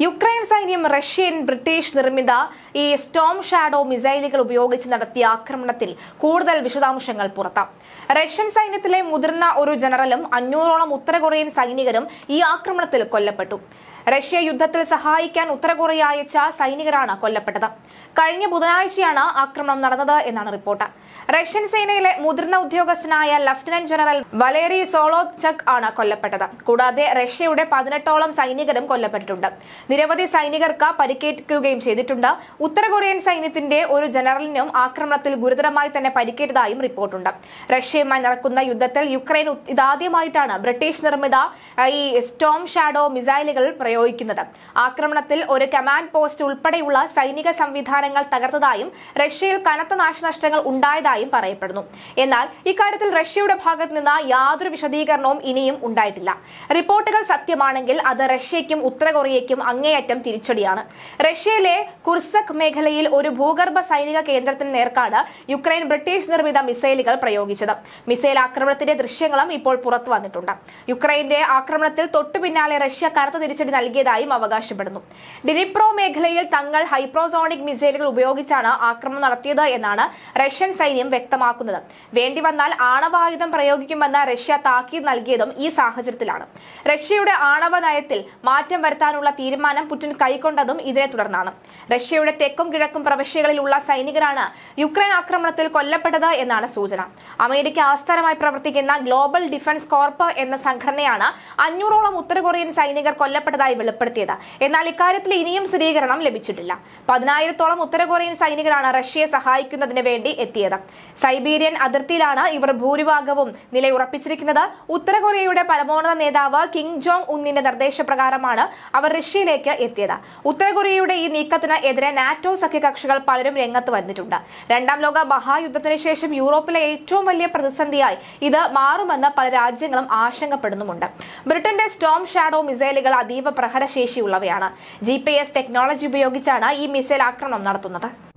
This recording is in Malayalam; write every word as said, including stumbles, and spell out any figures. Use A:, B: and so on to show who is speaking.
A: യുക്രൈൻ സൈന്യം റഷ്യൻ ബ്രിട്ടീഷ് നിർമ്മിത ഈ സ്റ്റോം ഷാഡോ മിസൈലുകൾ ഉപയോഗിച്ച് നടത്തിയ ആക്രമണത്തിൽ കൂടുതൽ വിശദാംശങ്ങൾ പുറത്ത്. റഷ്യൻ സൈന്യത്തിലെ മുതിർന്ന ഒരു ജനറലും അഞ്ഞൂറോളം ഉത്തര കൊറിയൻ സൈനികരും ഈ ആക്രമണത്തിൽ കൊല്ലപ്പെട്ടു. റഷ്യ യുദ്ധത്തിൽ സഹായിക്കാൻ ഉത്തര കൊറിയ അയച്ച സൈനികരാണ് കൊല്ലപ്പെട്ടത്. കഴിഞ്ഞ ബുധനാഴ്ചയാണ് ആക്രമണം നടന്നത് എന്നാണ് റിപ്പോർട്ട്. റഷ്യൻ സേനയിലെ മുതിർന്ന ഉദ്യോഗസ്ഥനായ ലഫ്റ്റനന്റ് ജനറൽ വലേറി സോളോചക് ആണ് കൊല്ലപ്പെട്ടത്. കൂടാതെ റഷ്യയുടെ പതിനെട്ടോളം സൈനികരും കൊല്ലപ്പെട്ടിട്ടുണ്ട്. നിരവധി സൈനികർക്ക് പരിക്കേൽക്കുകയും ചെയ്തിട്ടുണ്ട്. ഉത്തര കൊറിയൻ സൈന്യത്തിന്റെ ഒരു ജനറലിനും ആക്രമണത്തിൽ ഗുരുതരമായി തന്നെ പരിക്കേറ്റതായും റിപ്പോർട്ടുണ്ട്. റഷ്യയുമായി നടക്കുന്ന യുദ്ധത്തിൽ യുക്രൈൻ ഇതാദ്യമായിട്ടാണ് ബ്രിട്ടീഷ് നിർമ്മിത ഈ സ്റ്റോം ഷാഡോ മിസൈലുകൾ പ്രയോഗിക്കുന്നത്. ആക്രമണത്തിൽ ഒരു കമാൻഡ് പോസ്റ്റ് ഉൾപ്പെടെയുള്ള സൈനിക സംവിധാനങ്ങൾ തകർത്തതായും റഷ്യയിൽ കനത്ത നാശനഷ്ടങ്ങൾ ഉണ്ടായതായും പറയപ്പെടുന്നു. എന്നാൽ ഇക്കാര്യത്തിൽ റഷ്യയുടെ ഭാഗത്ത് നിന്ന് യാതൊരു വിശദീകരണവും ഇനിയും ഉണ്ടായിട്ടില്ല. റിപ്പോർട്ടുകൾ സത്യമാണെങ്കിൽ അത് റഷ്യയ്ക്കും ഉത്തര കൊറിയയ്ക്കും അങ്ങേയറ്റം തിരിച്ചടിയാണ്. റഷ്യയിലെ കുർസക് മേഖലയിൽ ഒരു ഭൂഗർഭ സൈനിക കേന്ദ്രത്തിന് നേർക്കാണ് യുക്രൈൻ ബ്രിട്ടീഷ് നിർമ്മിത മിസൈലുകൾ പ്രയോഗിച്ചത്. മിസൈൽ ആക്രമണത്തിന്റെ ദൃശ്യങ്ങളും ഇപ്പോൾ പുറത്തു വന്നിട്ടുണ്ട്. യുക്രൈന്റെ ആക്രമണത്തിൽ തൊട്ടു പിന്നാലെ റഷ്യ കനത്ത തിരിച്ചടി നൽകിയതായും അവകാശപ്പെടുന്നു. ഡിനിപ്രോ മേഖലയിൽ തങ്ങൾ ഹൈപ്രോസോണിക് മിസൈലുകൾ ഉപയോഗിച്ചാണ് ആക്രമണം നടത്തിയത് എന്നാണ് റഷ്യൻ സൈന്യം വ്യക്തമാക്കുന്നത്. വേണ്ടിവന്നാൽ ആണവായുധം പ്രയോഗിക്കുമെന്ന് റഷ്യ താക്കീത് നൽകിയതും ഈ സാഹചര്യത്തിലാണ്. റഷ്യയുടെ ആണവ നയത്തിൽ മാറ്റം വരുത്താനുള്ള തീരുമാനം പുടിൻ കൈക്കൊണ്ടതും ഇതിനെ തുടർന്നാണ്. റഷ്യയുടെ തെക്കും കിഴക്കും പ്രവിശ്യകളിലുള്ള സൈനികരാണ് യുക്രൈൻ ആക്രമണത്തിൽ കൊല്ലപ്പെട്ടത് എന്നാണ് സൂചന. അമേരിക്ക ആസ്ഥാനമായി പ്രവർത്തിക്കുന്ന ഗ്ലോബൽ ഡിഫൻസ് കോർപ്പ് എന്ന സംഘടനയാണ് അഞ്ഞൂറോളം ഉത്തര കൊറിയൻ സൈനികർ കൊല്ലപ്പെട്ടതായി വെളിപ്പെടുത്തിയത്. എന്നാൽ ഇക്കാര്യത്തിൽ ഇനിയും സ്ഥിരീകരണം ലഭിച്ചിട്ടില്ല. പതിനായിരത്തോളം ഉത്തര കൊറിയൻ സൈനികരാണ് റഷ്യയെ സഹായിക്കുന്നതിന് വേണ്ടി എത്തിയത്. സൈബീരിയൻ അതിർത്തിയിലാണ് ഇവർ ഭൂരിഭാഗവും നിലയുറപ്പിച്ചിരിക്കുന്നത്. ഉത്തര കൊറിയയുടെ പരമോന്നത നേതാവ് കിം ജോങ് ഉന്നിന്റെ നിർദ്ദേശപ്രകാരമാണ് അവർ റഷ്യയിലേക്ക് എത്തിയത്. ഉത്തര കൊറിയയുടെ ഈ നീക്കത്തിന് എതിരെ നാറ്റോ സഖ്യകക്ഷികൾ പലരും രംഗത്ത് വന്നിട്ടുണ്ട്. രണ്ടാം ലോക മഹായുദ്ധത്തിന് ശേഷം യൂറോപ്പിലെ ഏറ്റവും വലിയ പ്രതിസന്ധിയായി ഇത് മാറുമെന്ന് പല രാജ്യങ്ങളും ആശങ്കപ്പെടുന്നുമുണ്ട്. ബ്രിട്ടന്റെ സ്റ്റോം ഷാഡോ മിസൈലുകൾ അതീവ പ്രഹരശേഷിയുള്ളവയാണ്. ജി പി എസ് ടെക്നോളജി ഉപയോഗിച്ചാണ് ഈ മിസൈൽ ആക്രമണം നടത്തുന്നത്.